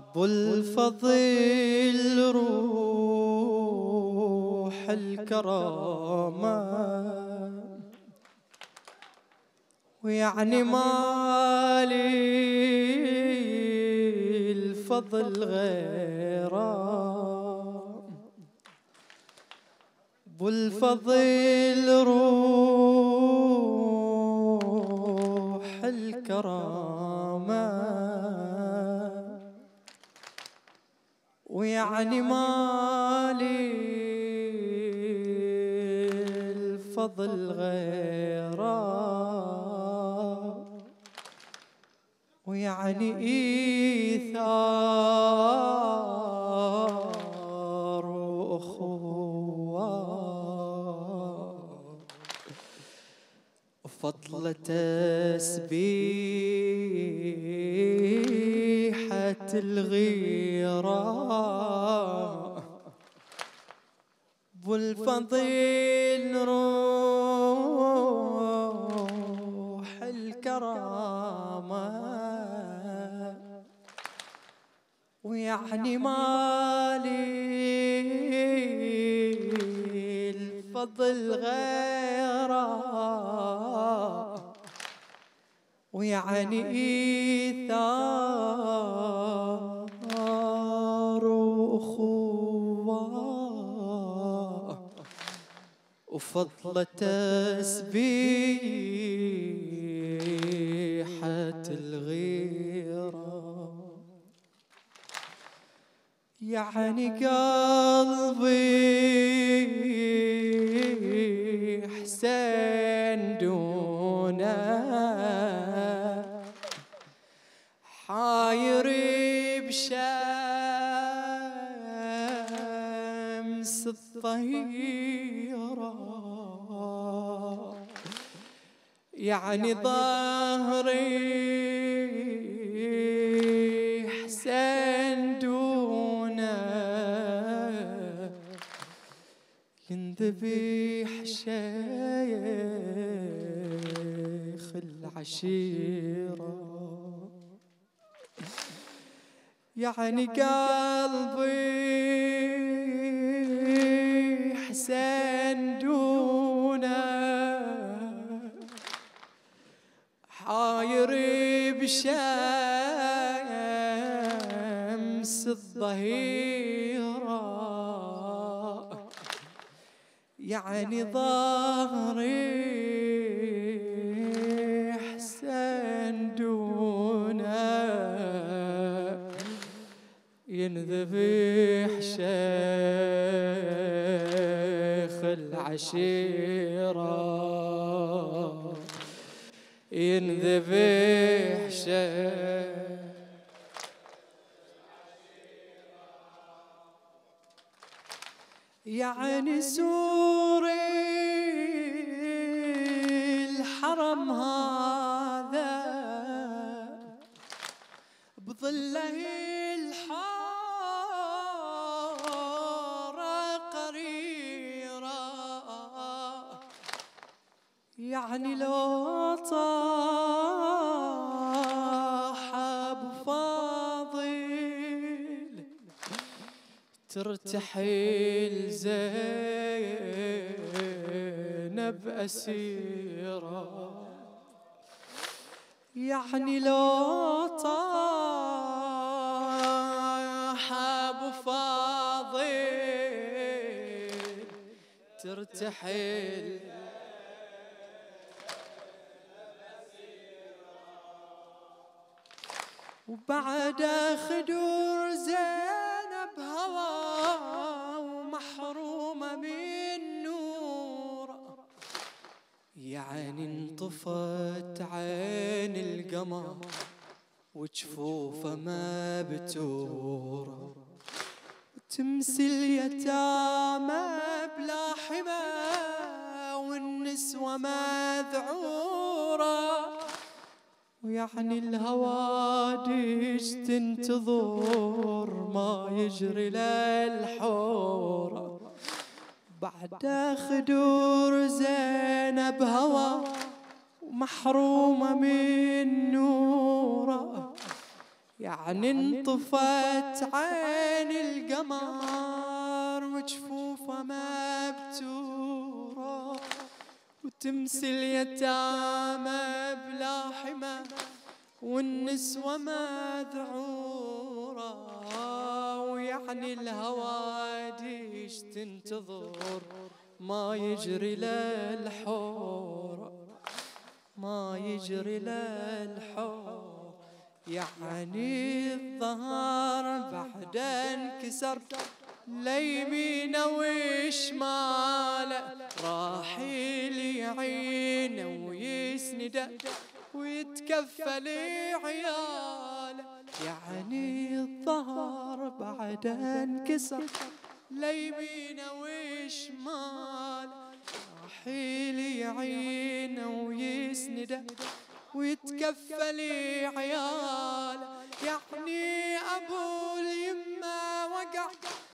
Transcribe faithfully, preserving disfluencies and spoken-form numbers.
ابو الفضيل روح الكرامة ويعني مالي الفضل غيره. ابو الفضيل روح الكرامة ويعني مالي الفضل غيره، ويعني إيثار وأخوة وفضل تسبيحة الغيرة. ابو الفضيل روح الكرامة ويعني مالي الفضل غيره، ويعني إيثار وأخوة وفضل تسبيحة الغيرة. يعني قلبي حسين دونه حاير بشمس الظهيرة، يعني ظهري حسين دونه ينذبح شيخ العشيرة. يعني قلبي حسين دونه حاير بشمس الظهيرة، يعني ظهري حسين دونه ينذبح شيخ العشيرة، ينذبح شيخ. يعني سوري الحرم هذا بظله الحارة قريرة، يعني لو طاح ابو فاضل ترتحل زينب أسيرة، يعني لو طاح ابو فاضل ترتحل وبعد خدور زينب هوى ومحرومة من نور، يعني انطفت عين القمر وجفوفه ما بتور، تمسي اليتامى بلا حمى والنسوة مذعورة، ويعني الهوادج تنتظر ما يجري للحورة، بعد خدور زينب هوى ومحرومة من نوره، يعني انطفت عين القمر وجفوفه مبتورة، وتمسي اليتامى بلا حمى والنسوة مذعورة، ويعني الهواديش تنتظر ما يجري للحور، ما يجري للحور. يعني الظهر بعد انكسر ليمينه وشماله، راح يعينه ويسنده ويتكفل عياله. يعني الظهر بعد انكسر ليمينه وشماله، راح يعينه ويسنده ويتكفل عياله. يعني ابو اليمه وقع